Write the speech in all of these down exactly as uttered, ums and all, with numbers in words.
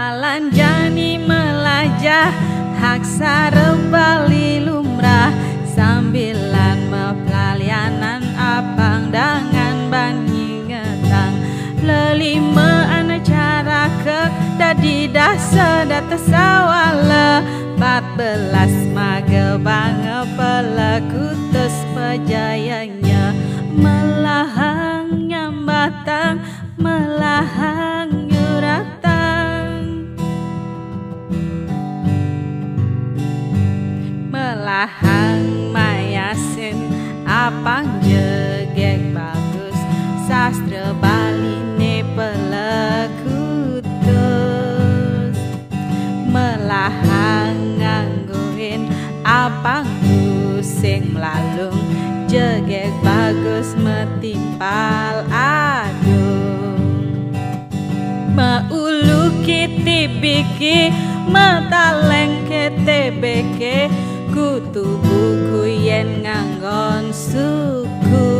Malanjani melajah hak sarebali lumrah sambilan mepelalianan apang dengan bandingetang lelima anak cara ke dadi dasa data sawala empat belas mage bange pelaku tes pejayanya melahang nyambatang melahang nyuratang melahang mayasin apang jegek bagus sastra baline pelekutus melahang ngangguin apang sing melalung jegek bagus metimpal adung maulu kiti biki mataleng kete beke kutu buku yen nganggon suku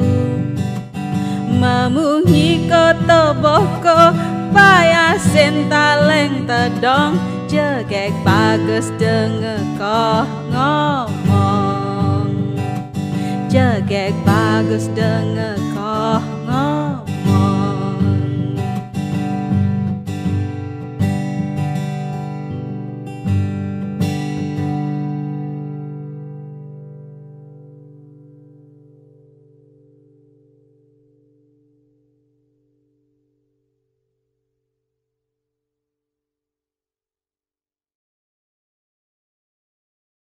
memungi koto boko payasin taleng tedong jegek bagus denger koh ngomong jegek bagus denger